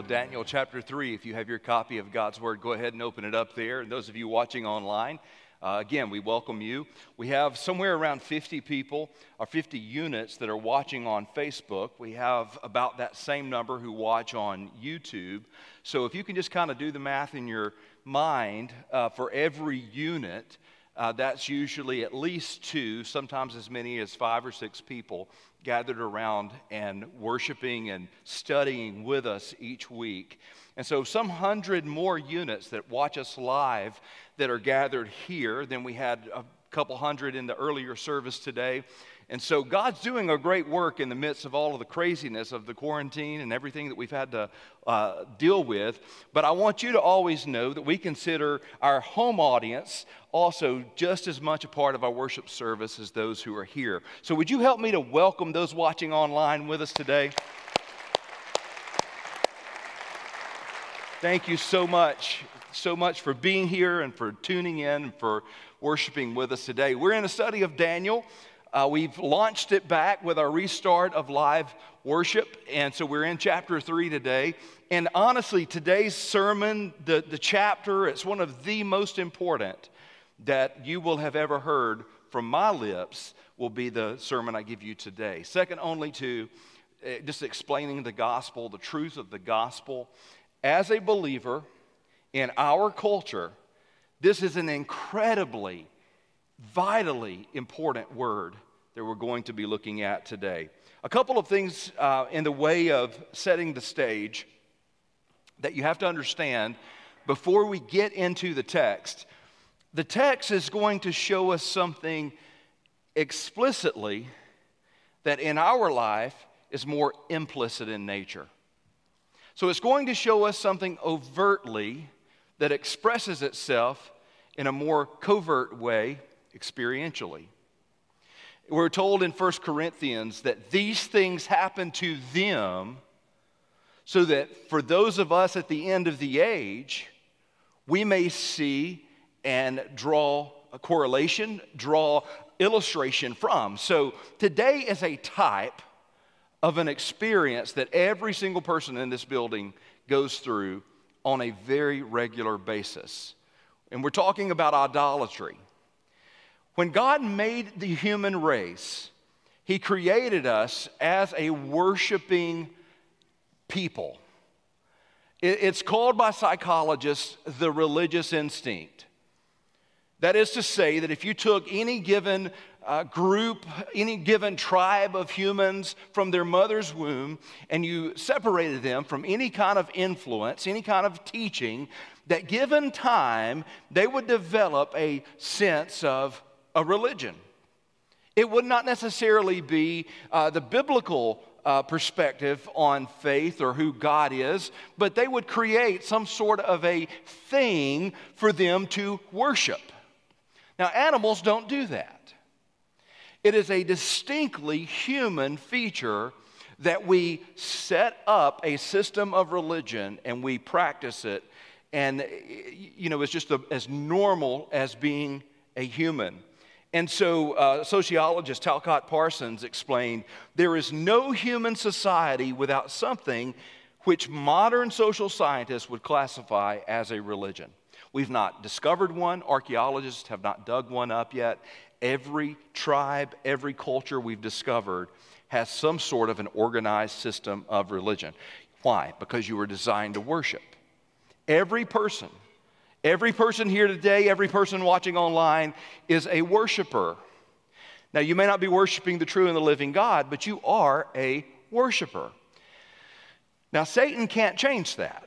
of Daniel chapter 3. If you have your copy of God's Word, go ahead and open it up there. And those of you watching online, again, we welcome you. We have somewhere around 50 people, or 50 units that are watching on Facebook. We have about that same number who watch on YouTube. So if you can just kind of do the math in your mind, for every unit, that's usually at least 2, sometimes as many as 5 or 6 people gathered around and worshiping and studying with us each week. And so some 100 more units that watch us live that are gathered here than we had a couple hundred in the earlier service today. And so God's doing a great work in the midst of all of the craziness of the quarantine and everything that we've had to deal with. But I want you to always know that we consider our home audience also just as much a part of our worship service as those who are here. So would you help me to welcome those watching online with us today? Thank you so much for being here and for tuning in and for worshiping with us today. We're in a study of Daniel. We've launched it back with our restart of live worship, and so we're in chapter 3 today. And honestly, today's sermon, the chapter, it's one of the most important that you will have ever heard from my lips will be the sermon I give you today. Second only to just explaining the gospel, the truth of the gospel. As a believer in our culture, this is an incredibly, vitally important word that we're going to be looking at today. A couple of things in the way of setting the stage that you have to understand before we get into the text. The text is going to show us something explicitly that in our life is more implicit in nature. So it's going to show us something overtly that expresses itself in a more covert way experientially. We're told in 1 Corinthians that these things happen to them so that for those of us at the end of the age, we may see and draw a correlation, draw illustration from. So today is a type of an experience that every single person in this building goes through on a very regular basis. And we're talking about idolatry. When God made the human race, He created us as a worshiping people. It's called by psychologists the religious instinct. That is to say that if you took any given group, any given tribe of humans from their mother's womb and you separated them from any kind of influence, any kind of teaching, that given time, they would develop a sense of a religion. It would not necessarily be the biblical perspective on faith or who God is, but they would create some sort of a thing for them to worship. Now, animals don't do that. It is a distinctly human feature that we set up a system of religion and we practice it, and it's just as normal as being a human. And so sociologist Talcott Parsons explained, there is no human society without something which modern social scientists would classify as a religion. We've not discovered one. Archaeologists have not dug one up yet. Every tribe, every culture we've discovered has some sort of an organized system of religion. Why? Because you were designed to worship. Every person here today, every person watching online is a worshiper. Now, you may not be worshiping the true and the living God, but you are a worshiper. Now, Satan can't change that.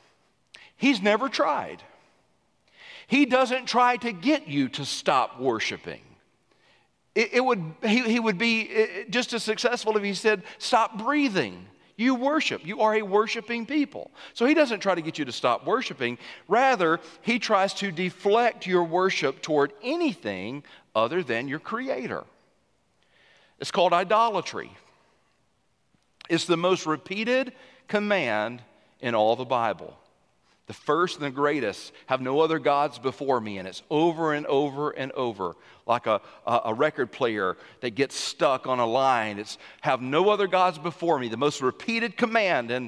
He's never tried. He doesn't try to get you to stop worshiping. He would be just as successful if he said, stop breathing. You worship. You are a worshiping people. So he doesn't try to get you to stop worshiping. Rather, he tries to deflect your worship toward anything other than your Creator. It's called idolatry. It's the most repeated command in all the Bible. The first and the greatest, have no other gods before me. And it's over and over and over, like a record player that gets stuck on a line. It's have no other gods before me. The most repeated command in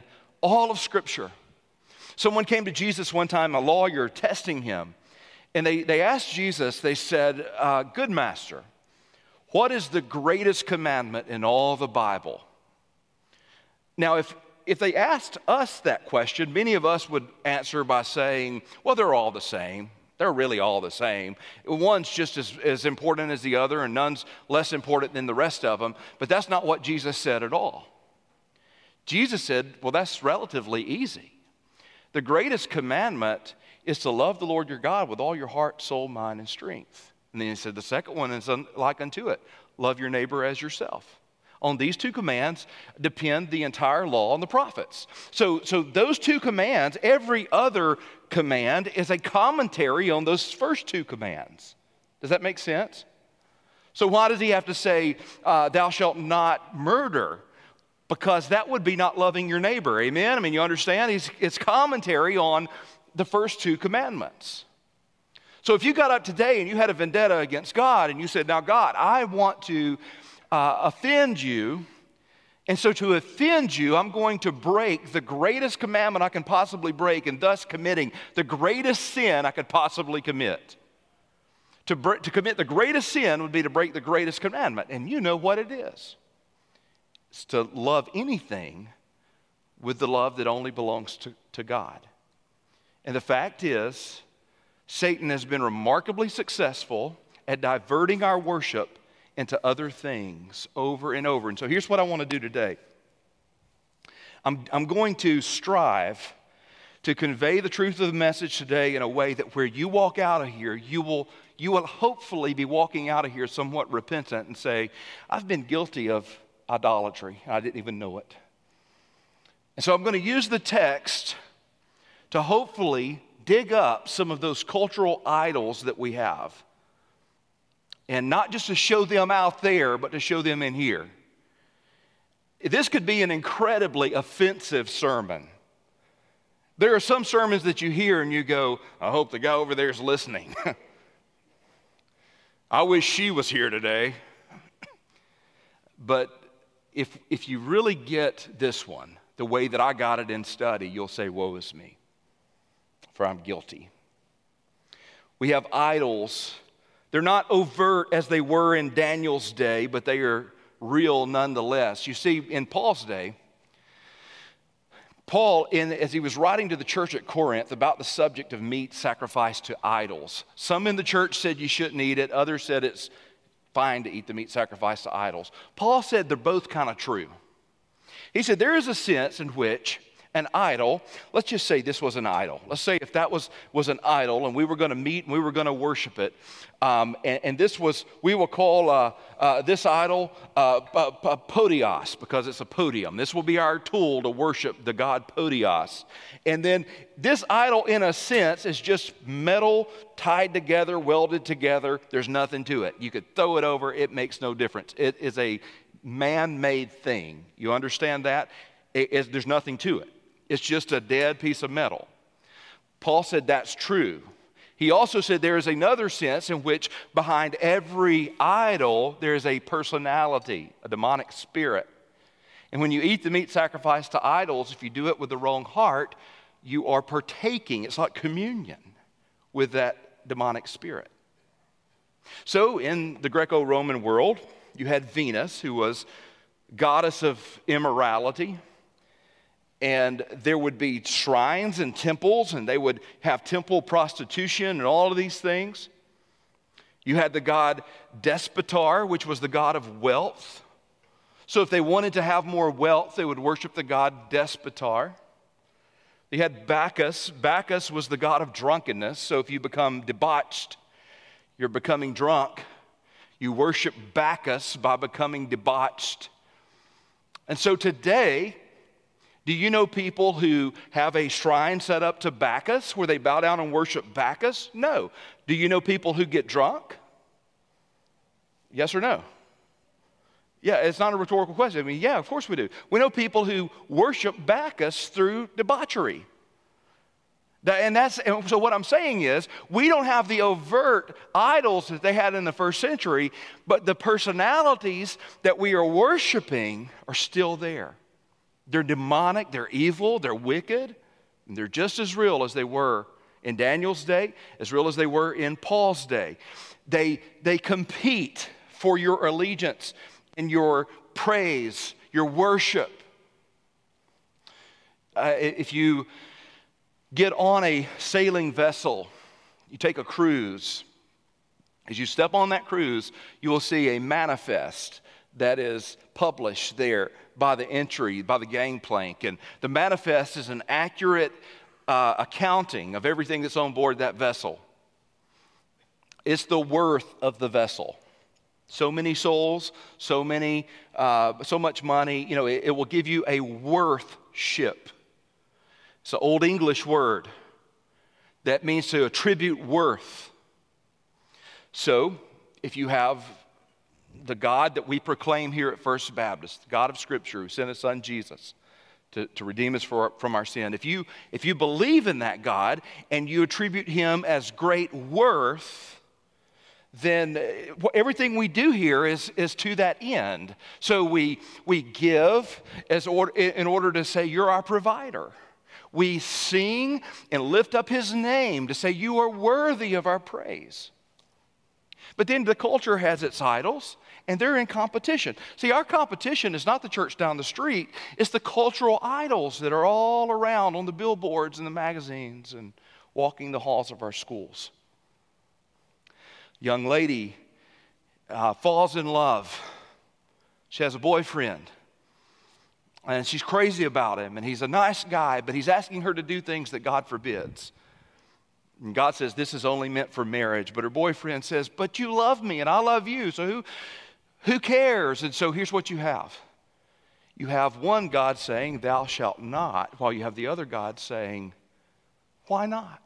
All of Scripture. Someone came to Jesus one time, a lawyer, testing him. And they asked Jesus, they said, good master, what is the greatest commandment in all the Bible? Now, if they asked us that question, many of us would answer by saying, well, they're all the same. They're really all the same. One's just as important as the other, and none's less important than the rest of them. But that's not what Jesus said at all. Jesus said, well, that's relatively easy. The greatest commandment is to love the Lord your God with all your heart, soul, mind, and strength. And then he said the second one is like unto it, love your neighbor as yourself. On these two commands depend the entire law and the prophets. So those two commands, every other command is a commentary on those first two commands. Does that make sense? So why does he have to say, thou shalt not murder? Because that would be not loving your neighbor, amen? I mean, you understand? It's commentary on the first two commandments. So if you got up today and you had a vendetta against God and you said, now God, I want to offend you, and so to offend you, I'm going to break the greatest commandment I can possibly break, and thus committing the greatest sin I could possibly commit. To commit the greatest sin would be to break the greatest commandment, and you know what it is. It's to love anything with the love that only belongs to God. And the fact is, Satan has been remarkably successful at diverting our worship into other things over and over. And so here's what I want to do today. I'm going to strive to convey the truth of the message today in a way that where you walk out of here, you will hopefully be walking out of here somewhat repentant and say, I've been guilty of idolatry. I didn't even know it. And so I'm going to use the text to hopefully dig up some of those cultural idols that we have. And not just to show them out there, but to show them in here. This could be an incredibly offensive sermon. There are some sermons that you hear and you go, I hope the guy over there is listening. I wish she was here today. But if you really get this one, the way that I got it in study, you'll say, woe is me, for I'm guilty. We have idols. They're not overt as they were in Daniel's day, but they are real nonetheless. You see, in Paul's day, Paul, as he was writing to the church at Corinth about the subject of meat sacrificed to idols, some in the church said you shouldn't eat it, others said it's fine to eat the meat sacrificed to idols. Paul said they're both kind of true. He said there is a sense in which an idol, let's just say this was an idol. Let's say if that was an idol and we were going to meet and we were going to worship it, and this was, we will call this idol podios, because it's a podium. This will be our tool to worship the god podios. And then this idol, in a sense, is just metal tied together, welded together. There's nothing to it. You could throw it over. It makes no difference. It is a man-made thing. You understand that? There's nothing to it. It's just a dead piece of metal. Paul said that's true. He also said there is another sense in which behind every idol there is a personality, a demonic spirit. And when you eat the meat sacrificed to idols, if you do it with the wrong heart, you are partaking. It's like communion with that demonic spirit. So in the Greco-Roman world, you had Venus, who was goddess of immorality. And there would be shrines and temples, and they would have temple prostitution and all of these things. You had the god Despotar, which was the god of wealth. So if they wanted to have more wealth, they would worship the god Despotar. You had Bacchus. Bacchus was the god of drunkenness. So if you become debauched, you're becoming drunk. You worship Bacchus by becoming debauched. And so today, do you know people who have a shrine set up to Bacchus where they bow down and worship Bacchus? No. Do you know people who get drunk? Yes or no? Yeah, it's not a rhetorical question. I mean, yeah, of course we do. We know people who worship Bacchus through debauchery. And so what I'm saying is, we don't have the overt idols that they had in the first century, but the personalities that we are worshiping are still there. They're demonic, they're evil, they're wicked, and they're just as real as they were in Daniel's day, as real as they were in Paul's day. They compete for your allegiance and your praise, your worship. If you get on a sailing vessel, you take a cruise. As you step on that cruise, you will see a manifest that is published there by the entry, by the gangplank. And the manifest is an accurate accounting of everything that's on board that vessel. It's the worth of the vessel. So many souls, so much money. You know, it will give you a worth ship. It's an old English word that means to attribute worth. So, if you have the God that we proclaim here at First Baptist, the God of Scripture who sent his son Jesus to redeem us from our sin, if you believe in that God and you attribute him as great worth, then everything we do here is to that end. So we give in order to say, you're our provider. We sing and lift up his name to say, you are worthy of our praise. But then the culture has its idols, and they're in competition. See, our competition is not the church down the street. It's the cultural idols that are all around on the billboards and the magazines and walking the halls of our schools. Young lady falls in love. She has a boyfriend. And she's crazy about him, and he's a nice guy, but he's asking her to do things that God forbids. And God says, this is only meant for marriage. But her boyfriend says, but you love me, and I love you, so who cares? And so here's what you have. You have one God saying, thou shalt not, while you have the other God saying, why not?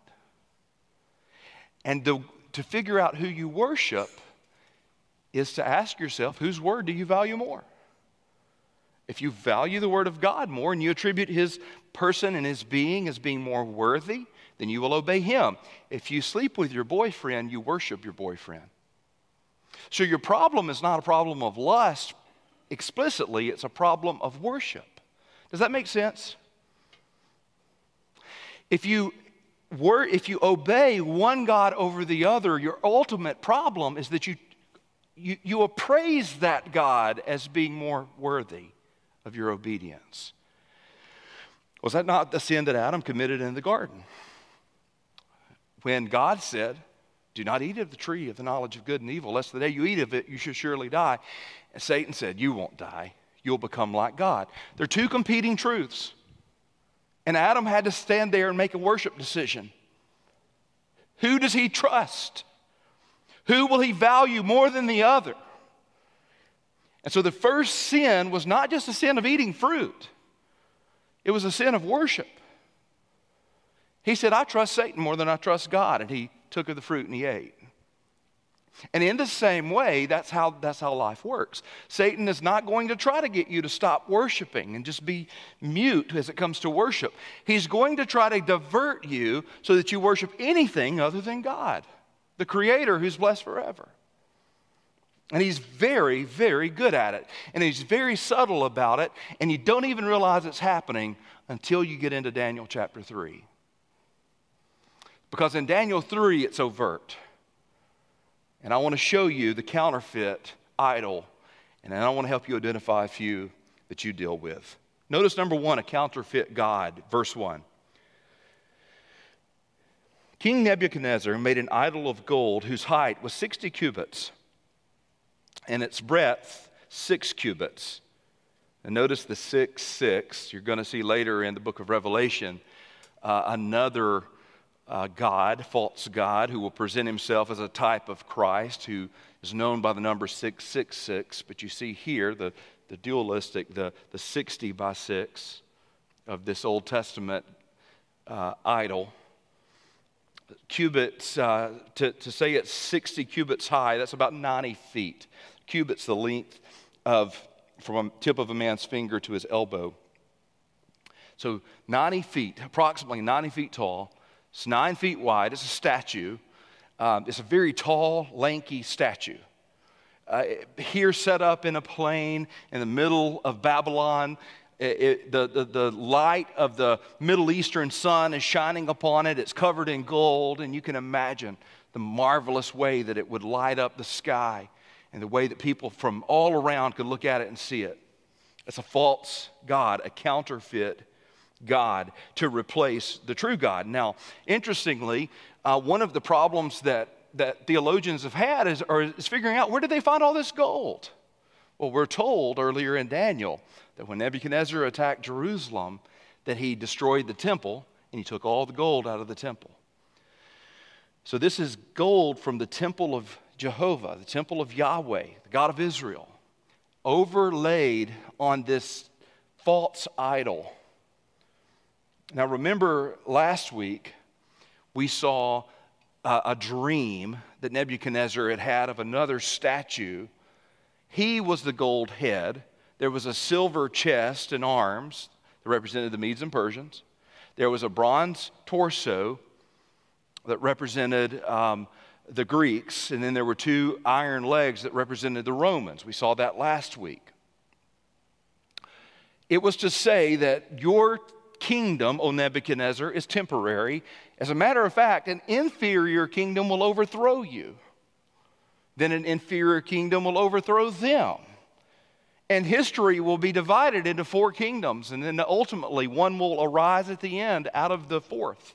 And to figure out who you worship is to ask yourself, whose word do you value more? If you value the word of God more and you attribute his person and his being as being more worthy, then you will obey him. If you sleep with your boyfriend, you worship your boyfriend. So your problem is not a problem of lust explicitly, it's a problem of worship. Does that make sense? If you obey one God over the other, your ultimate problem is that you appraise that God as being more worthy of your obedience. Was that not the sin that Adam committed in the garden? When God said, do not eat of the tree of the knowledge of good and evil, lest the day you eat of it, you should surely die. And Satan said, you won't die. You'll become like God. They're two competing truths. And Adam had to stand there and make a worship decision. Who does he trust? Who will he value more than the other? And so the first sin was not just a sin of eating fruit. It was a sin of worship. He said, I trust Satan more than I trust God. And he took of the fruit and he ate. And in the same way, that's how life works. Satan is not going to try to get you to stop worshiping and just be mute as it comes to worship. He's going to try to divert you so that you worship anything other than God, the Creator who's blessed forever. And he's very, very good at it. And he's very subtle about it. And you don't even realize it's happening until you get into Daniel chapter 3. Because in Daniel 3, it's overt. And I want to show you the counterfeit idol. And then I want to help you identify a few that you deal with. Notice number one, a counterfeit God. Verse 1. King Nebuchadnezzar made an idol of gold whose height was 60 cubits and its breadth 6 cubits. And notice the 6, 6. You're going to see later in the book of Revelation another God, false God, who will present himself as a type of Christ, who is known by the number 666. But you see here the dualistic, the 60 by 6 of this Old Testament idol. Cubits, to say it's 60 cubits high, that's about 90 feet. Cubits, the length from a tip of a man's finger to his elbow. So 90 feet, approximately 90 feet tall. It's 9 feet wide. It's a statue. It's a very tall, lanky statue. Here set up in a plain in the middle of Babylon, The light of the Middle Eastern sun is shining upon it. It's covered in gold, and you can imagine the marvelous way that it would light up the sky and the way that people from all around could look at it and see it. It's a false god, a counterfeit God to replace the true God. Now, interestingly, one of the problems that theologians have had is figuring out, where did they find all this gold? Well, we're told earlier in Daniel that when Nebuchadnezzar attacked Jerusalem, that he destroyed the temple and he took all the gold out of the temple. So this is gold from the temple of Jehovah, the temple of Yahweh, the God of Israel, overlaid on this false idol. Now remember last week we saw a dream that Nebuchadnezzar had of another statue. He was the gold head. There was a silver chest and arms that represented the Medes and Persians. There was a bronze torso that represented the Greeks. And then there were two iron legs that represented the Romans. We saw that last week. It was to say that your kingdom, O Nebuchadnezzar, is temporary. As a matter of fact, an inferior kingdom will overthrow you. Then an inferior kingdom will overthrow them. And history will be divided into four kingdoms, and then ultimately one will arise at the end out of the fourth.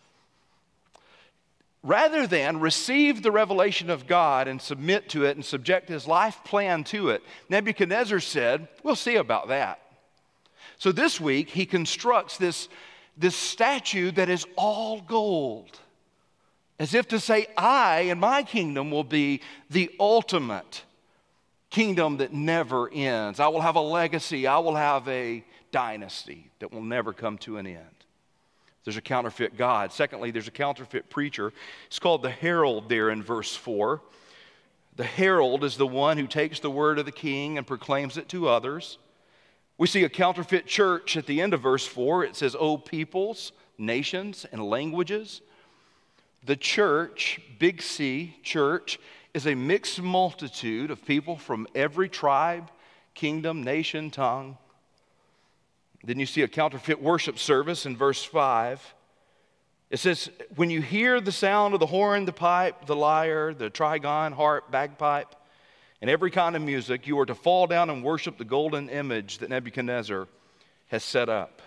Rather than receive the revelation of God and submit to it and subject his life plan to it, Nebuchadnezzar said, we'll see about that. So this week he constructs this statue that is all gold, as if to say, I and my kingdom will be the ultimate kingdom that never ends. I will have a legacy. I will have a dynasty that will never come to an end. There's a counterfeit God. Secondly, there's a counterfeit preacher. It's called the herald there in verse 4. The herald is the one who takes the word of the king and proclaims it to others. We see a counterfeit church at the end of verse 4. It says, O peoples, nations, and languages. The church, big C, church, is a mixed multitude of people from every tribe, kingdom, nation, tongue. Then you see a counterfeit worship service in verse 5. It says, when you hear the sound of the horn, the pipe, the lyre, the trigon, harp, bagpipe, and every kind of music, you are to fall down and worship the golden image that Nebuchadnezzar has set up.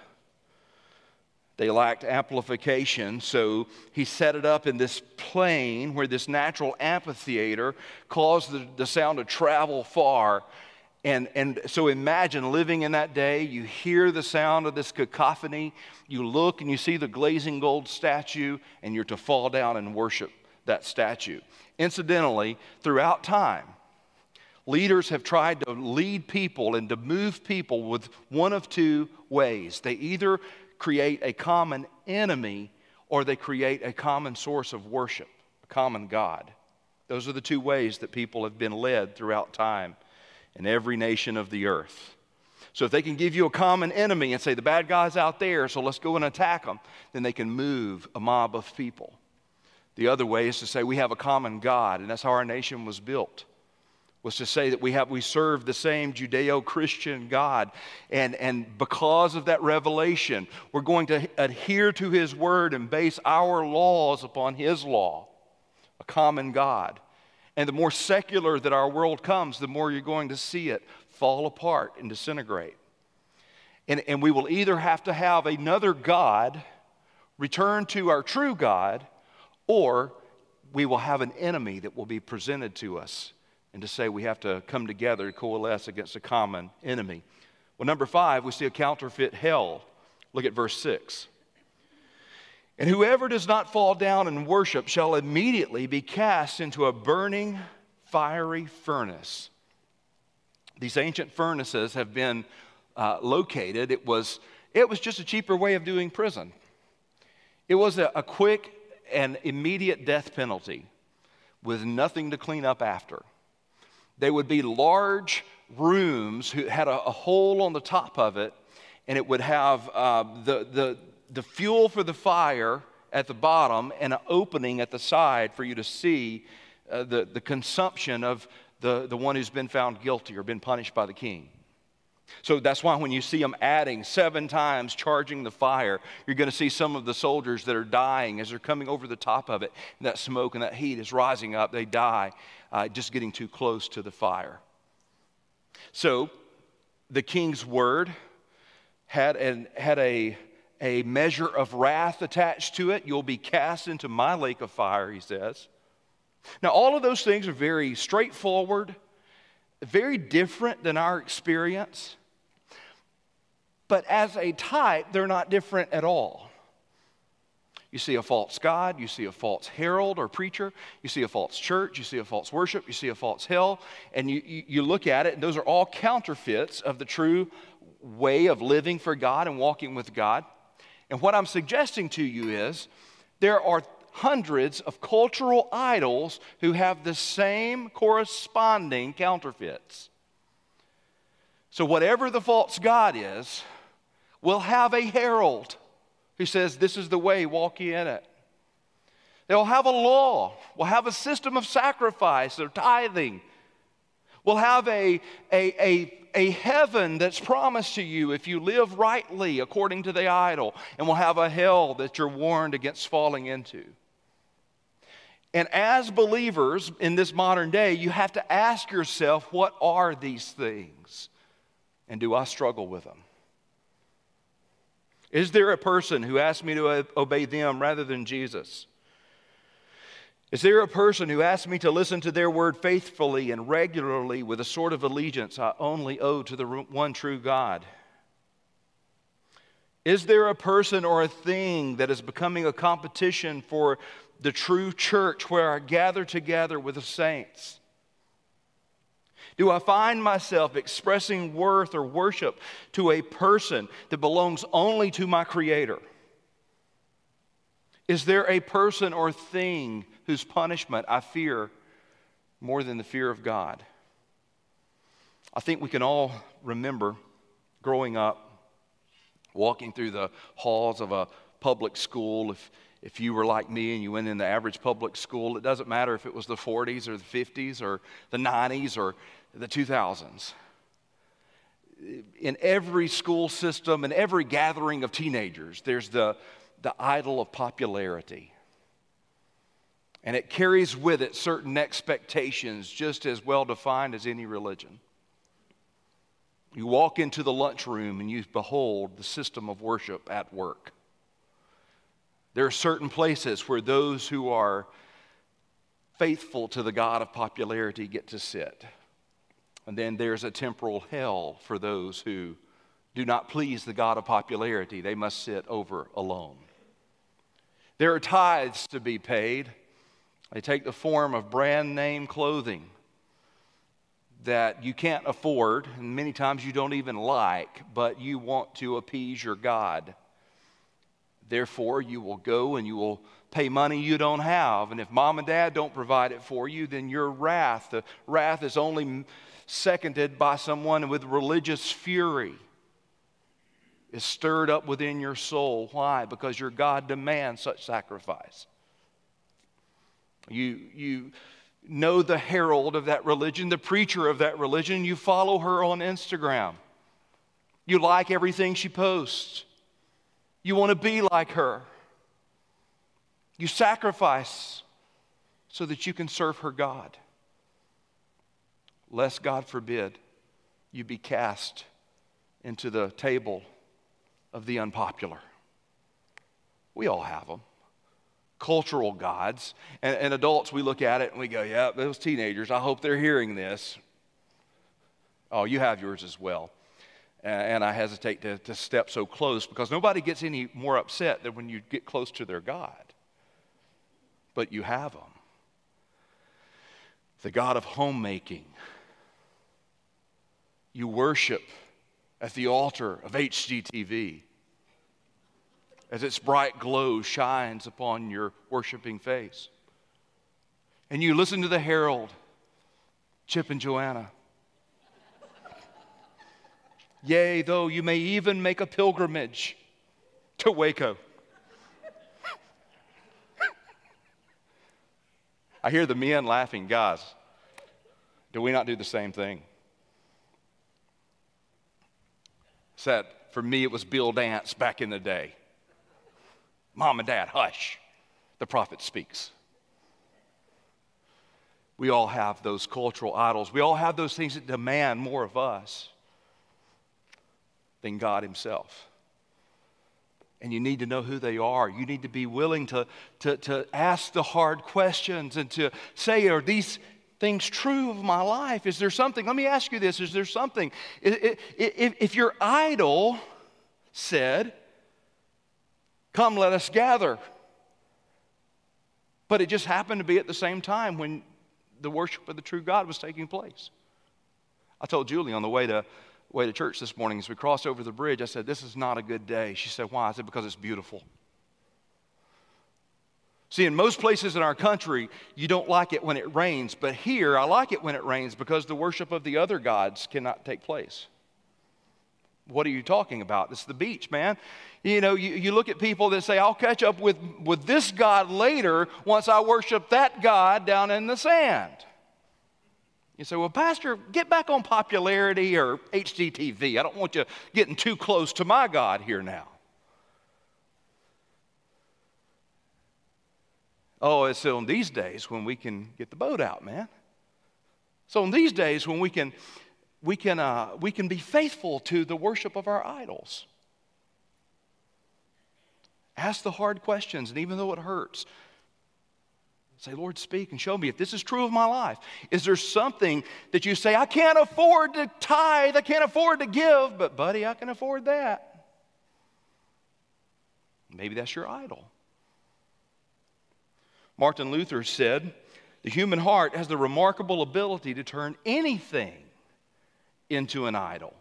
They lacked amplification, so he set it up in this plain where this natural amphitheater caused the sound to travel far. And so imagine living in that day. You hear the sound of this cacophony. You look and you see the glazing gold statue, and you're to fall down and worship that statue. Incidentally, throughout time, leaders have tried to lead people and to move people with one of two ways. They either create a common enemy or they create a common source of worship, a common God. Those are the two ways that people have been led throughout time in every nation of the earth. So if they can give you a common enemy and say the bad guy's out there, so let's go and attack them, then they can move a mob of people. The other way is to say we have a common God, and that's how our nation was built. Was to say that we serve the same Judeo-Christian God. And because of that revelation, we're going to adhere to his word and base our laws upon his law, a common God. And the more secular that our world comes, the more you're going to see it fall apart and disintegrate. And we will either have to have another God return to our true God, or we will have an enemy that will be presented to us. And to say we have to come together to coalesce against a common enemy. Well, number 5, we see a counterfeit hell. Look at verse 6. And whoever does not fall down and worship shall immediately be cast into a burning, fiery furnace. These ancient furnaces have been located. It was just a cheaper way of doing prison. It was a quick and immediate death penalty with nothing to clean up after. They would be large rooms who had a hole on the top of it, and it would have the fuel for the fire at the bottom and an opening at the side for you to see the consumption of the one who's been found guilty or been punished by the king. So that's why when you see them adding 7 times, charging the fire, you're going to see some of the soldiers that are dying as they're coming over the top of it. And that smoke and that heat is rising up. They die just getting too close to the fire. So the king's word had a measure of wrath attached to it. You'll be cast into my lake of fire, he says. Now, all of those things are very straightforward, very different than our experience. But as a type, they're not different at all. You see a false god, you see a false herald or preacher, you see a false church, you see a false worship, you see a false hell, and you look at it, and those are all counterfeits of the true way of living for God and walking with God. And what I'm suggesting to you is there are hundreds of cultural idols who have the same corresponding counterfeits. So whatever the false god is, will have a herald who says, this is the way, walk ye in it. They'll have a law. We'll have a system of sacrifice or tithing. We'll have a heaven that's promised to you if you live rightly according to the idol. And we'll have a hell that you're warned against falling into. And as believers in this modern day, you have to ask yourself, what are these things? And do I struggle with them? Is there a person who asks me to obey them rather than Jesus? Is there a person who asks me to listen to their word faithfully and regularly with a sort of allegiance I only owe to the one true God? Is there a person or a thing that is becoming a competition for the true church where I gather together with the saints? Do I find myself expressing worth or worship to a person that belongs only to my Creator? Is there a person or thing whose punishment I fear more than the fear of God? I think we can all remember growing up, walking through the halls of a public school. If you were like me and you went in the average public school, it doesn't matter if it was the 40s or the 50s or the 90s or the 2000s. In every school system and every gathering of teenagers, there's the idol of popularity. And it carries with it certain expectations just as well defined as any religion. You walk into the lunchroom and you behold the system of worship at work. There are certain places where those who are faithful to the God of popularity get to sit. And then there's a temporal hell for those who do not please the God of popularity. They must sit over alone. There are tithes to be paid. They take the form of brand name clothing that you can't afford, and many times you don't even like, but you want to appease your God. Therefore, you will go and you will pay money you don't have. And if mom and dad don't provide it for you, then your wrath, the wrath is only seconded by someone with religious fury, is stirred up within your soul. Why? Because your God demands such sacrifice. You know the herald of that religion, the preacher of that religion. You follow her on Instagram. You like everything she posts. You want to be like her. You sacrifice so that you can serve her God. Lest, God forbid, you be cast into the table of the unpopular. We all have them. Cultural gods. And adults, we look at it and we go, yeah, those teenagers, I hope they're hearing this. Oh, you have yours as well. And I hesitate to step so close because nobody gets any more upset than when you get close to their God. But you have them. The God of homemaking. You worship at the altar of HGTV as its bright glow shines upon your worshiping face. And you listen to the herald, Chip and Joanna. Yea, though you may even make a pilgrimage to Waco. I hear the men laughing. Guys, do we not do the same thing? Said, for me, it was Bill Dance back in the day. Mom and Dad, hush. The prophet speaks. We all have those cultural idols. We all have those things that demand more of us than God himself. And you need to know who they are. You need to be willing to ask the hard questions and to say, are these things true of my life? Is there something? Let me ask you this. Is there something? If your idol said, come, let us gather, but it just happened to be at the same time when the worship of the true God was taking place. I told Julie on the way to church this morning as we crossed over the bridge, I said, this is not a good day. She said, why? I said, because it's beautiful. See, in most places in our country, you don't like it when it rains, but here I like it when it rains because the worship of the other gods cannot take place. What are you talking about? It's the beach, man. You know, you look at people that say, I'll catch up with this God later once I worship that God down in the sand. You say, well, Pastor, get back on popularity or HGTV. I don't want you getting too close to my God here now. Oh, it's on these days when we can get the boat out, man. So on these days when we can be faithful to the worship of our idols. Ask the hard questions, and even though it hurts, say, Lord, speak and show me if this is true of my life. Is there something that you say, I can't afford to tithe, I can't afford to give, but buddy, I can afford that. Maybe that's your idol. Martin Luther said, the human heart has the remarkable ability to turn anything into an idol.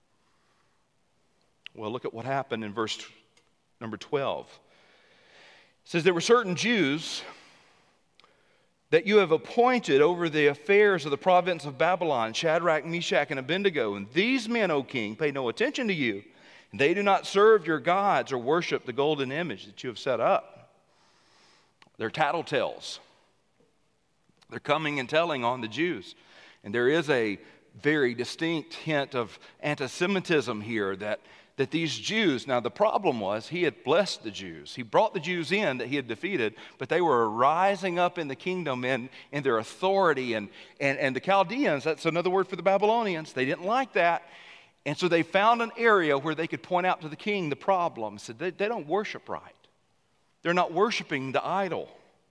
Well, look at what happened in verse number 12. It says, there were certain Jews that you have appointed over the affairs of the province of Babylon, Shadrach, Meshach, and Abednego. And these men, O king, pay no attention to you. And they do not serve your gods or worship the golden image that you have set up. They're tattletales. They're coming and telling on the Jews. And there is a very distinct hint of anti-Semitism here that these Jews, now the problem was he had blessed the Jews. He brought the Jews in that he had defeated, but they were rising up in the kingdom in their authority. And the Chaldeans, that's another word for the Babylonians, they didn't like that. And so they found an area where they could point out to the king the problem. Said they don't worship right. They're not worshiping the idol.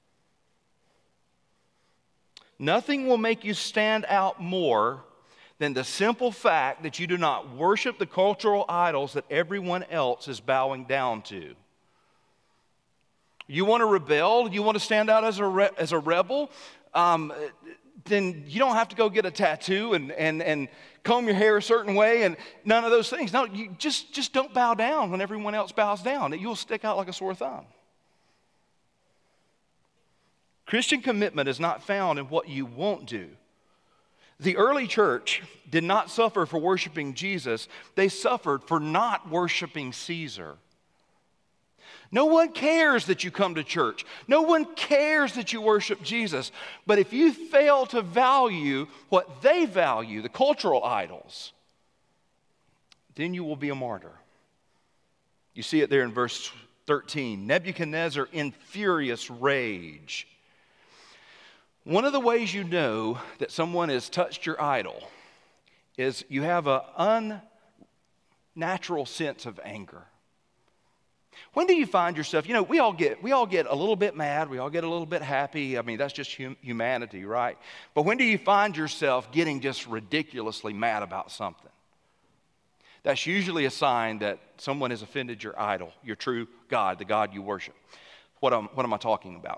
Nothing will make you stand out more than the simple fact that you do not worship the cultural idols that everyone else is bowing down to. You want to rebel? You want to stand out as a rebel? Then you don't have to go get a tattoo and comb your hair a certain way and none of those things. No, you just don't bow down when everyone else bows down. You'll stick out like a sore thumb. Christian commitment is not found in what you won't do. The early church did not suffer for worshiping Jesus. They suffered for not worshiping Caesar. No one cares that you come to church. No one cares that you worship Jesus. But if you fail to value what they value, the cultural idols, then you will be a martyr. You see it there in verse 13. Nebuchadnezzar in furious rage. One of the ways you know that someone has touched your idol is you have an unnatural sense of anger. When do you find yourself, we all get a little bit mad, we all get a little bit happy. I mean, that's just humanity, right? But when do you find yourself getting just ridiculously mad about something? That's usually a sign that someone has offended your idol, your true God, the God you worship. What am I talking about?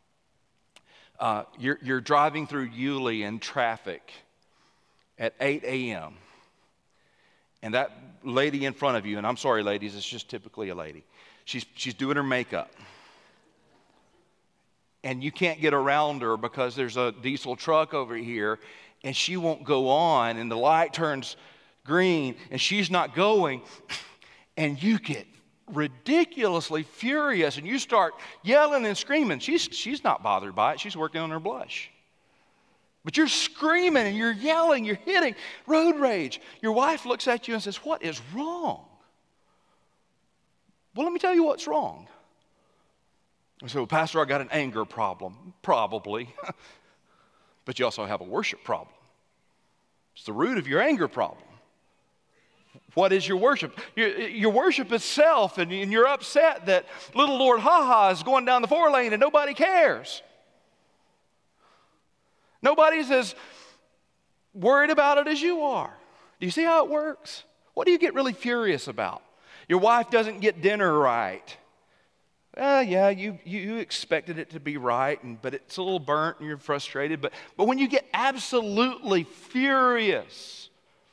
You're driving through Yulee in traffic at 8 a.m. And that lady in front of you, and I'm sorry, ladies, it's just typically a lady. She's doing her makeup. And you can't get around her because there's a diesel truck over here, and she won't go on, and the light turns green, and she's not going, and you get ridiculously furious, and you start yelling and screaming. She's not bothered by it. She's working on her blush. But you're screaming and you're yelling, you're hitting, road rage. Your wife looks at you and says, what is wrong? Well, let me tell you what's wrong. I said, well, Pastor, I got an anger problem. Probably. But you also have a worship problem. It's the root of your anger problem. What is your worship? Your worship is self, and you're upset that little Lord Ha-Ha is going down the 4-lane and nobody cares. Nobody's as worried about it as you are. Do you see how it works? What do you get really furious about? Your wife doesn't get dinner right. Yeah, you expected it to be right, but it's a little burnt and you're frustrated. But when you get absolutely furious,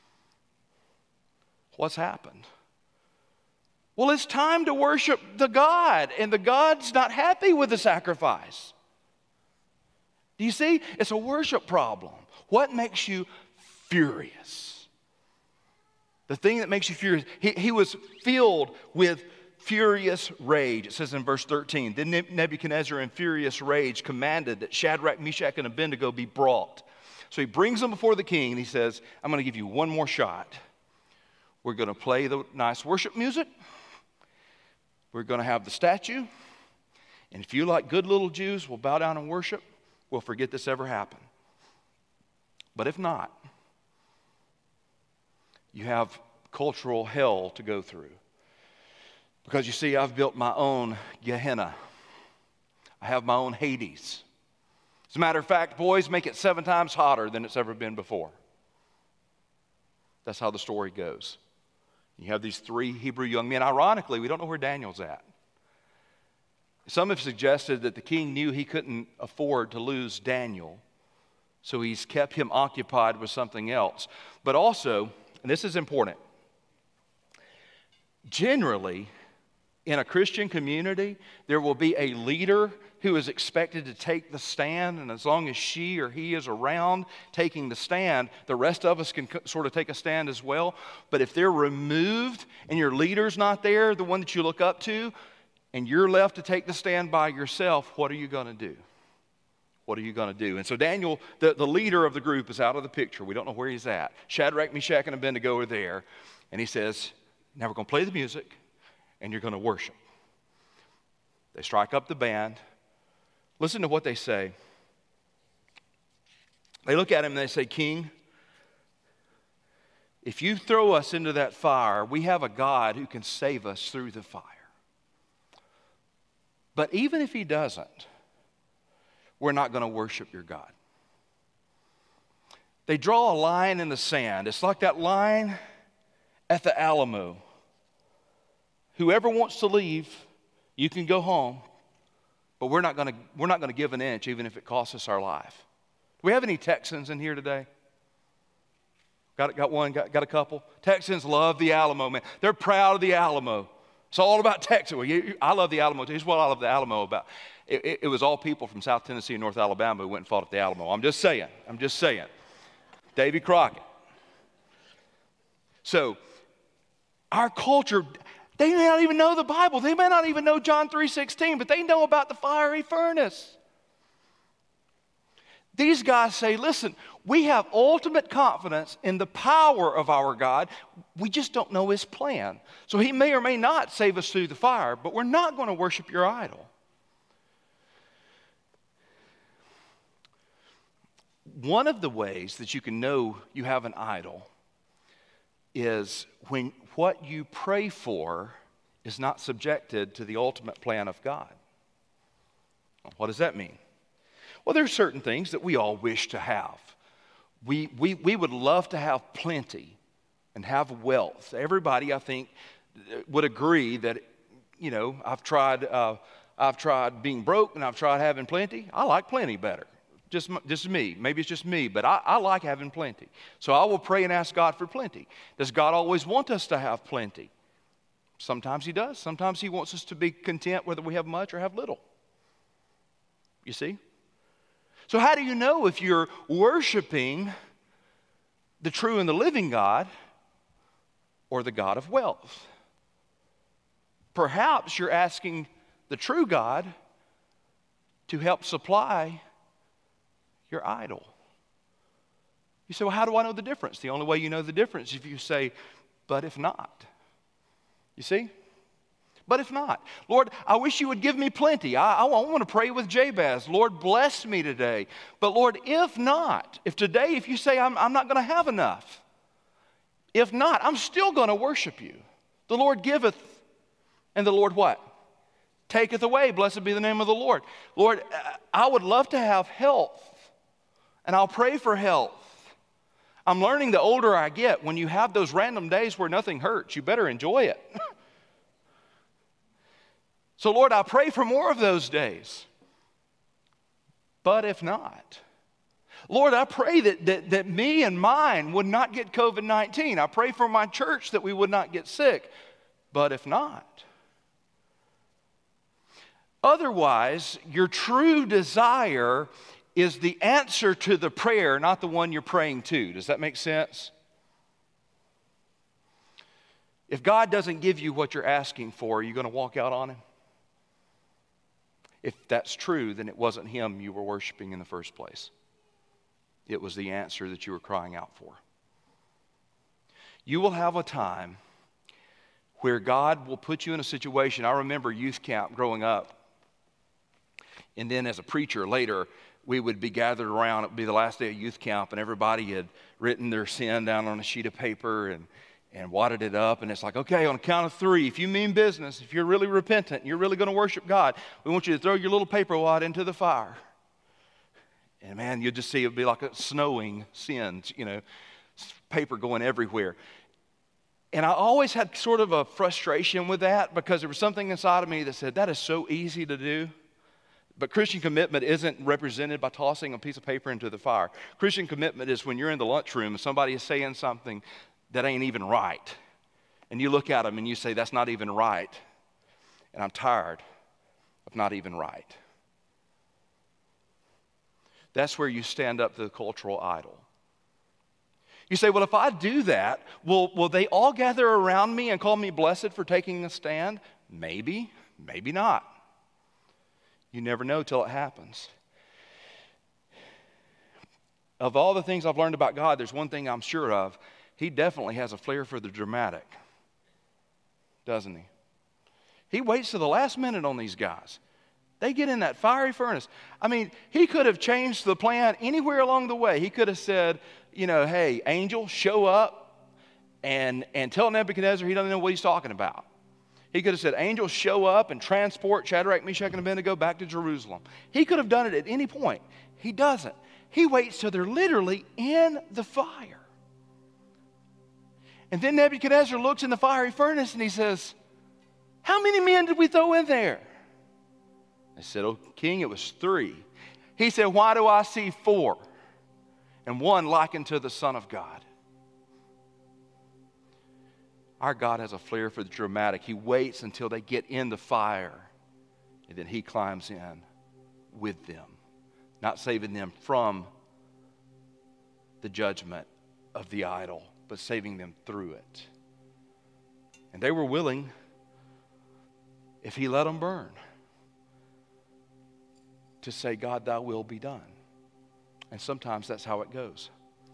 what's happened? Well, it's time to worship the God, and the God's not happy with the sacrifice. Do you see? It's a worship problem. What makes you furious? The thing that makes you furious, he was filled with furious rage. It says in verse 13, then Nebuchadnezzar in furious rage commanded that Shadrach, Meshach, and Abednego be brought. So he brings them before the king and he says, I'm going to give you one more shot. We're going to play the nice worship music. We're going to have the statue. And if you, like good little Jews, will bow down and worship, we'll forget this ever happened. But if not, you have cultural hell to go through. Because you see, I've built my own Gehenna. I have my own Hades. As a matter of fact, boys, make it 7 times hotter than it's ever been before. That's how the story goes. You have these 3 Hebrew young men. Ironically, we don't know where Daniel's at. Some have suggested that the king knew he couldn't afford to lose Daniel, so he's kept him occupied with something else. But also, and this is important, generally, in a Christian community, there will be a leader who is expected to take the stand, and as long as she or he is around taking the stand, the rest of us can sort of take a stand as well. But if they're removed and your leader's not there, the one that you look up to, and you're left to take the stand by yourself, what are you going to do? What are you going to do? And so Daniel, the leader of the group, is out of the picture. We don't know where he's at. Shadrach, Meshach, and Abednego are there, and he says, now we're going to play the music, and you're going to worship. They strike up the band. Listen to what they say. They look at him and they say, King, if you throw us into that fire, we have a God who can save us through the fire. But even if he doesn't, we're not going to worship your God. They draw a line in the sand. It's like that line at the Alamo. Whoever wants to leave, you can go home, but we're not going to give an inch, even if it costs us our life. Do we have any Texans in here today? Got one? Got a couple? Texans love the Alamo, man. They're proud of the Alamo. It's all about Texas. I love the Alamo. Here's what I love the Alamo about. It was all people from South Tennessee and North Alabama who went and fought at the Alamo. I'm just saying. Davy Crockett. So, our culture, they may not even know the Bible. They may not even know John 3:16, but they know about the fiery furnace. These guys say, listen, we have ultimate confidence in the power of our God. We just don't know his plan. So he may or may not save us through the fire, but we're not going to worship your idol. One of the ways that you can know you have an idol is when what you pray for is not subjected to the ultimate plan of God. What does that mean? Well, there are certain things that we all wish to have. We would love to have plenty and have wealth. Everybody, I think, would agree that, you know, I've tried being broke and I've tried having plenty. I like plenty better. Just me. Maybe it's just me, but I like having plenty. So I will pray and ask God for plenty. Does God always want us to have plenty? Sometimes he does. Sometimes he wants us to be content whether we have much or have little. You see? So how do you know if you're worshiping the true and the living God or the God of wealth? Perhaps you're asking the true God to help supply your idol. You say, well, how do I know the difference? The only way you know the difference is if you say, but if not. You see? But if not, Lord, I wish you would give me plenty. I want to pray with Jabez. Lord, bless me today. But Lord, if not, if today, if you say I'm not going to have enough, if not, I'm still going to worship you. The Lord giveth, and the Lord what? Taketh away. Blessed be the name of the Lord. Lord, I would love to have health, and I'll pray for health. I'm learning the older I get, when you have those random days where nothing hurts, you better enjoy it. So, Lord, I pray for more of those days. But if not, Lord, I pray that me and mine would not get COVID-19. I pray for my church that we would not get sick. But if not, otherwise, your true desire is the answer to the prayer, not the one you're praying to. Does that make sense? If God doesn't give you what you're asking for, are you going to walk out on Him? If that's true, then it wasn't Him you were worshiping in the first place. It was the answer that you were crying out for. You will have a time where God will put you in a situation. I remember youth camp growing up. And then as a preacher later, we would be gathered around. It would be the last day of youth camp, and everybody had written their sin down on a sheet of paper and wadded it up. And it's like, okay, on a count of 3, if you mean business, if you're really repentant, and you're really going to worship God, we want you to throw your little paper wad into the fire. And man, you'll just see it would be like a snowing sins, paper going everywhere. And I always had sort of a frustration with that, because there was something inside of me that said, that is so easy to do. But Christian commitment isn't represented by tossing a piece of paper into the fire. Christian commitment is when you're in the lunchroom and somebody is saying something that ain't even right. And you look at them and you say, that's not even right. And I'm tired of not even right. That's where you stand up to the cultural idol. You say, well, if I do that, will they all gather around me and call me blessed for taking a stand? Maybe, maybe not. You never know till it happens. Of all the things I've learned about God, there's one thing I'm sure of. He definitely has a flair for the dramatic, doesn't he? He waits to the last minute on these guys. They get in that fiery furnace. I mean, he could have changed the plan anywhere along the way. He could have said, hey, angel, show up and tell Nebuchadnezzar he doesn't know what he's talking about. He could have said, angel, show up and transport Shadrach, Meshach, and Abednego back to Jerusalem. He could have done it at any point. He doesn't. He waits till they're literally in the fire. And then Nebuchadnezzar looks in the fiery furnace and he says, how many men did we throw in there? I said, oh, king, it was 3. He said, why do I see 4? And 1 likened to the Son of God. Our God has a flair for the dramatic. He waits until they get in the fire, and then He climbs in with them, not saving them from the judgment of the idol, but saving them through it. And they were willing, if He let them burn, to say, God, thy will be done. And sometimes that's how it goes.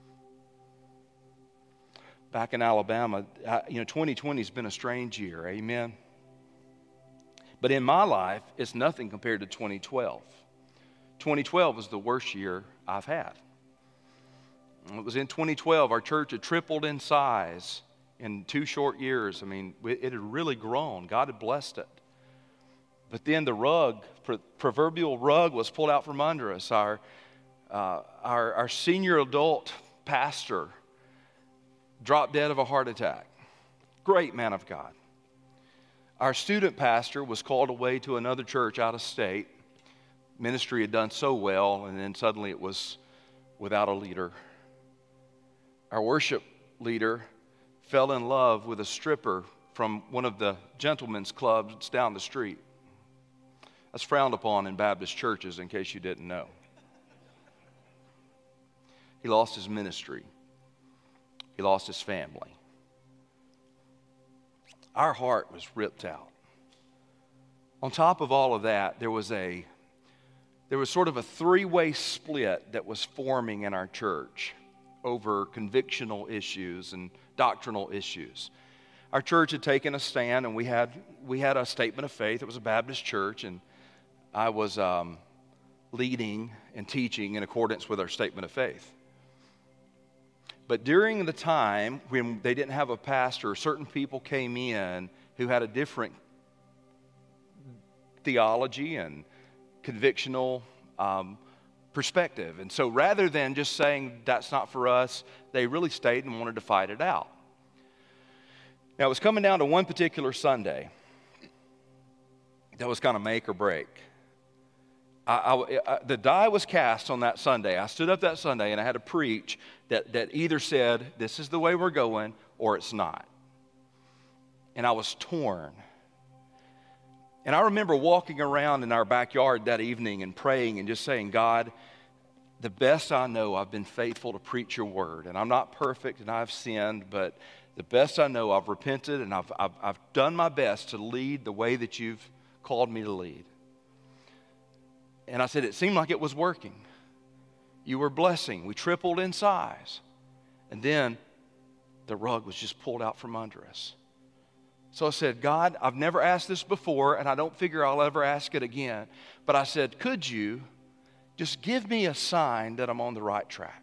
Back in Alabama, 2020 has been a strange year, amen? But in my life, it's nothing compared to 2012. 2012 was the worst year I've had. It was in 2012, our church had tripled in size in 2 short years. I mean, it had really grown. God had blessed it. But then the rug, proverbial rug, was pulled out from under us. Our senior adult pastor dropped dead of a heart attack. Great man of God. Our student pastor was called away to another church out of state. Ministry had done so well, and then suddenly it was without a leader. Our worship leader fell in love with a stripper from one of the gentlemen's clubs down the street. That's frowned upon in Baptist churches, in case you didn't know. He lost his ministry. He lost his family. Our heart was ripped out. On top of all of that, there was sort of a 3-way split that was forming in our church over convictional issues and doctrinal issues. Our church had taken a stand, and we had a statement of faith. It was a Baptist church, and I was leading and teaching in accordance with our statement of faith. But during the time when they didn't have a pastor, certain people came in who had a different theology and convictional perspective. And so rather than just saying that's not for us, they really stayed and wanted to fight it out. Now, it was coming down to one particular Sunday that was kind of make or break. The die was cast on that Sunday. I stood up that Sunday and I had to preach that either said, this is the way we're going, or it's not. And I was torn. And I remember walking around in our backyard that evening and praying and just saying, God, the best I know, I've been faithful to preach your word. And I'm not perfect and I've sinned, but the best I know, I've repented and I've done my best to lead the way that you've called me to lead. And I said, it seemed like it was working. You were blessing. We tripled in size. And then the rug was just pulled out from under us. So I said, God, I've never asked this before, and I don't figure I'll ever ask it again. But I said, could you just give me a sign that I'm on the right track?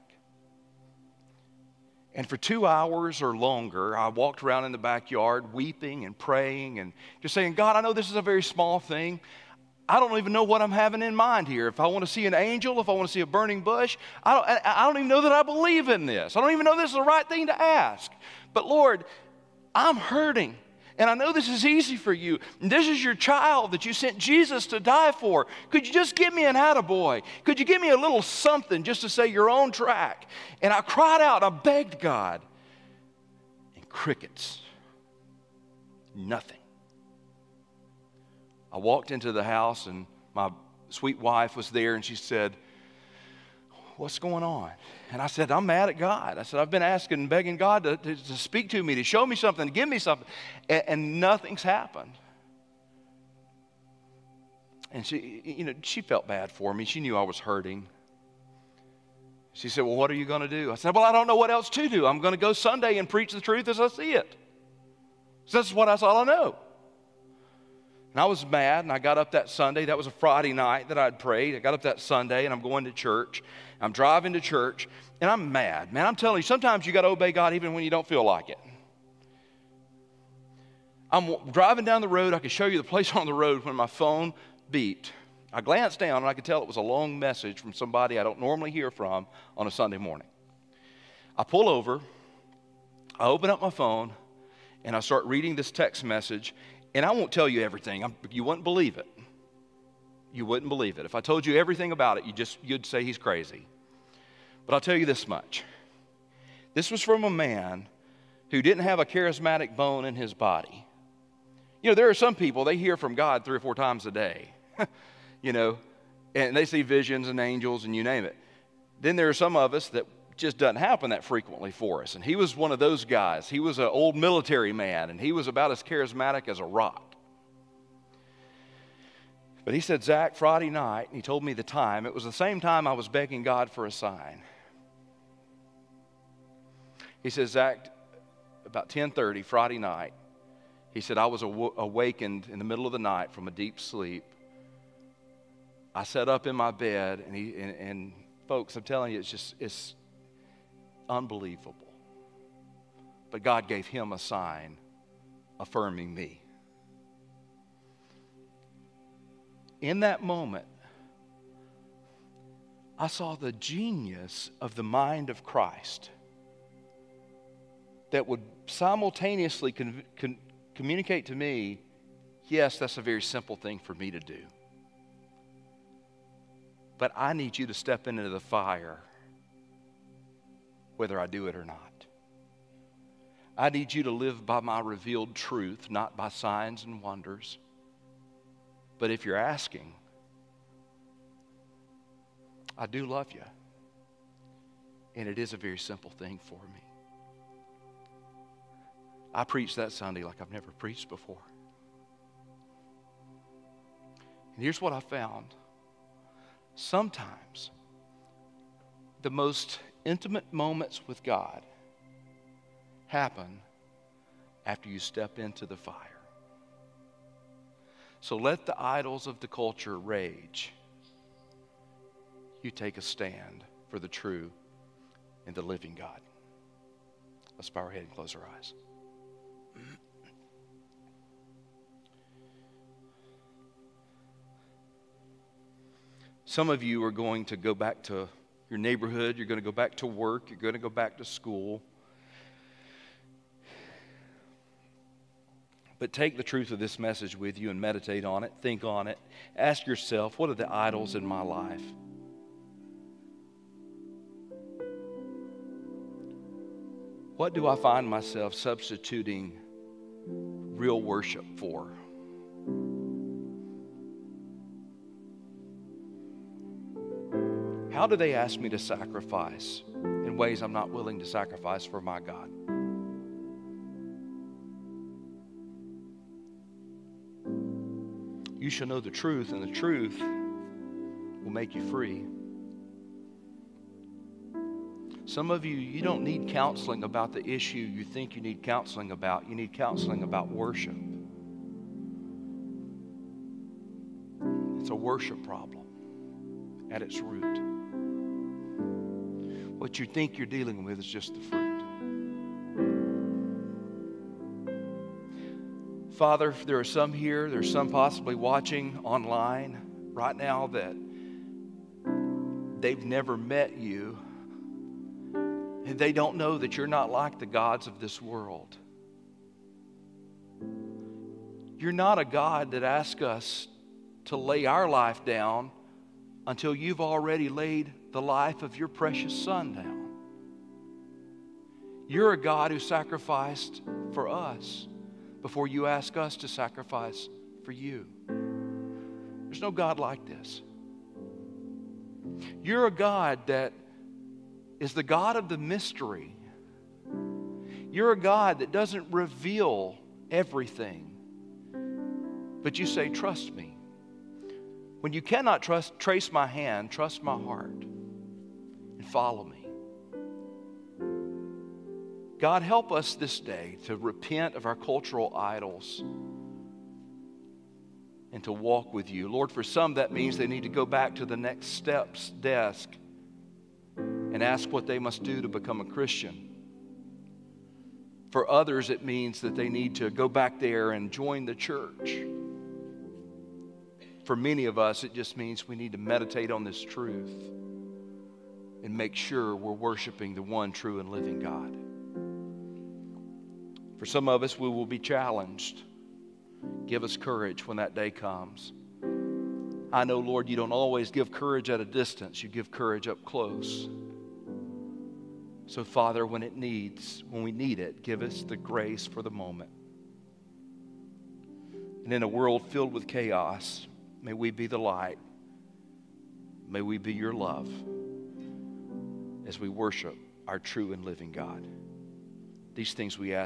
And for 2 hours or longer, I walked around in the backyard weeping and praying and just saying, God, I know this is a very small thing. I don't even know what I'm having in mind here. If I want to see an angel, if I want to see a burning bush, I don't even know that I believe in this. I don't even know this is the right thing to ask. But Lord, I'm hurting. And I know this is easy for you. And this is your child that you sent Jesus to die for. Could you just give me an attaboy? Could you give me a little something just to say you're on track? And I cried out, I begged God. And crickets. Nothing. I walked into the house and my sweet wife was there and she said, what's going on? And I said, I'm mad at God. I said, I've been asking and begging God to speak to me, to show me something, to give me something, and nothing's happened. And she felt bad for me. She knew I was hurting. She said, well, what are you going to do? I said, well, I don't know what else to do. I'm going to go Sunday and preach the truth as I see it. So that's all I know. And I was mad, and I got up that Sunday. That was a Friday night that I'd prayed. I got up that Sunday, and I'm going to church. I'm driving to church, and I'm mad. Man, I'm telling you, sometimes you got to obey God even when you don't feel like it. I'm driving down the road. I could show you the place on the road when my phone beeped. I glanced down, and I could tell it was a long message from somebody I don't normally hear from on a Sunday morning. I pull over. I open up my phone, and I start reading this text message. And I won't tell you everything. You wouldn't believe it. You wouldn't believe it. If I told you everything about it, you'd say he's crazy. But I'll tell you this much. This was from a man who didn't have a charismatic bone in his body. You know, there are some people, they hear from God 3 or 4 times a day. You know, and they see visions and angels and you name it. Then there are some of us that just doesn't happen that frequently for us. And he was one of those guys. He was an old military man, and he was about as charismatic as a rock. But he said, Zach, Friday night, and he told me the time. It was the same time I was begging God for a sign. He said, Zach, about 10:30 Friday night, he said, I was awakened in the middle of the night from a deep sleep. I sat up in my bed, and folks, I'm telling you, it's unbelievable. But God gave him a sign affirming me. In that moment, I saw the genius of the mind of Christ that would simultaneously communicate to me, yes, that's a very simple thing for me to do. But I need you to step into the fire whether I do it or not. I need you to live by my revealed truth, not by signs and wonders. But if you're asking, I do love you. And it is a very simple thing for me. I preached that Sunday like I've never preached before. And here's what I found. Sometimes the most intimate moments with God happen after you step into the fire. So let the idols of the culture rage. You take a stand for the true and the living God. Let's bow our head and close our eyes. Some of you are going to go back to your neighborhood. You're going to go back to work. You're going to go back to school. But take the truth of this message with you and meditate on it. Think on it. Ask yourself, what are the idols in my life? What do I find myself substituting real worship for? How do they ask me to sacrifice in ways I'm not willing to sacrifice for my God? You shall know the truth, and the truth will make you free. Some of you, you don't need counseling about the issue you think you need counseling about. You need counseling about worship. It's a worship problem at its root. What you think you're dealing with is just the fruit. Father, there are some here, there's some possibly watching online right now that they've never met you. And they don't know that you're not like the gods of this world. You're not a God that asks us to lay our life down until you've already laid the life of your precious Son down. You're a God who sacrificed for us before you ask us to sacrifice for you. There's no God like this. You're a God that is the God of the mystery. You're a God that doesn't reveal everything, but you say, trust me. When you cannot trace my hand, trust my heart and follow me. God, help us this day to repent of our cultural idols and to walk with you. Lord, for some that means they need to go back to the next steps desk and ask what they must do to become a Christian. For others, it means that they need to go back there and join the church. For many of us, it just means we need to meditate on this truth and make sure we're worshiping the one true and living God. For some of us, we will be challenged. Give us courage when that day comes. I know, Lord, you don't always give courage at a distance. You give courage up close. So, Father, when we need it, give us the grace for the moment. And in a world filled with chaos, may we be the light. May we be your love as we worship our true and living God. These things we ask.